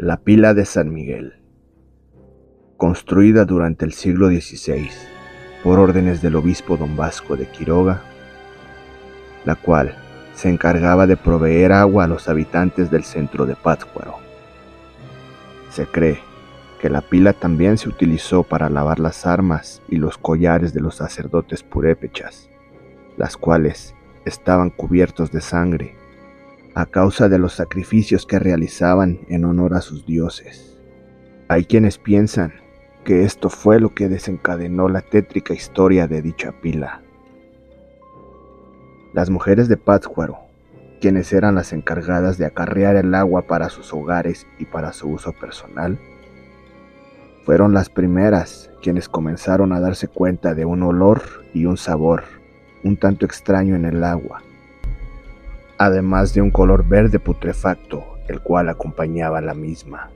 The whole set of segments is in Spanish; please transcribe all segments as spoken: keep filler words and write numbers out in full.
La pila de San Miguel, construida durante el siglo dieciséis por órdenes del obispo don Vasco de Quiroga, la cual se encargaba de proveer agua a los habitantes del centro de Pátzcuaro. Se cree que la pila también se utilizó para lavar las armas y los collares de los sacerdotes purépechas, las cuales estaban cubiertos de sangre a causa de los sacrificios que realizaban en honor a sus dioses. Hay quienes piensan que esto fue lo que desencadenó la tétrica historia de dicha pila. Las mujeres de Pátzcuaro, quienes eran las encargadas de acarrear el agua para sus hogares y para su uso personal, fueron las primeras quienes comenzaron a darse cuenta de un olor y un sabor un tanto extraño en el agua, además de un color verde putrefacto, el cual acompañaba la misma.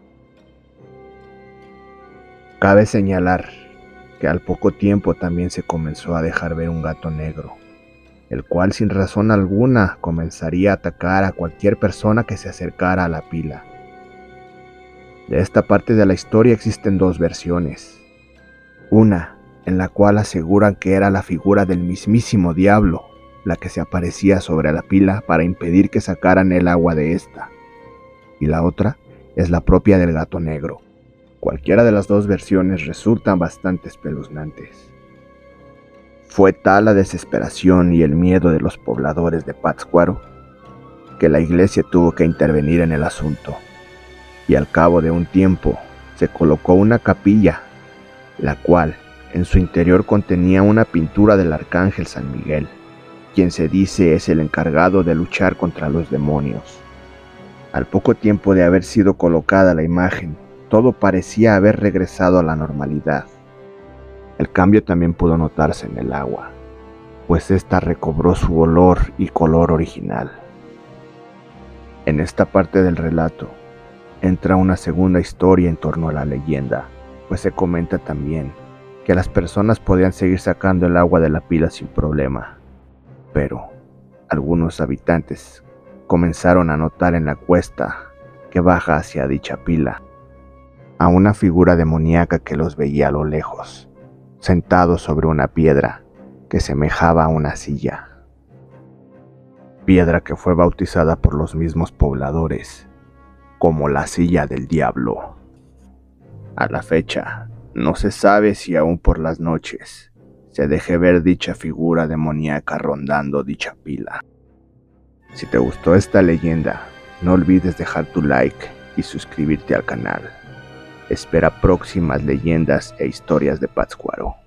Cabe señalar que al poco tiempo también se comenzó a dejar ver un gato negro, el cual sin razón alguna comenzaría a atacar a cualquier persona que se acercara a la pila. De esta parte de la historia existen dos versiones. Una, en la cual aseguran que era la figura del mismísimo diablo la que se aparecía sobre la pila para impedir que sacaran el agua de esta. Y la otra es la propia del gato negro. Cualquiera de las dos versiones resultan bastante espeluznantes. Fue tal la desesperación y el miedo de los pobladores de Pátzcuaro que la iglesia tuvo que intervenir en el asunto, y al cabo de un tiempo se colocó una capilla, la cual en su interior contenía una pintura del arcángel San Miguel, quien se dice es el encargado de luchar contra los demonios. Al poco tiempo de haber sido colocada la imagen, todo parecía haber regresado a la normalidad. El cambio también pudo notarse en el agua, pues ésta recobró su olor y color original. En esta parte del relato entra una segunda historia en torno a la leyenda, pues se comenta también que las personas podían seguir sacando el agua de la pila sin problema, pero algunos habitantes comenzaron a notar en la cuesta que baja hacia dicha pila a una figura demoníaca que los veía a lo lejos, sentado sobre una piedra que semejaba a una silla. Piedra que fue bautizada por los mismos pobladores como la silla del diablo. A la fecha, no se sabe si aún por las noches se deje ver dicha figura demoníaca rondando dicha pila. Si te gustó esta leyenda, no olvides dejar tu like y suscribirte al canal. Espera próximas leyendas e historias de Pátzcuaro.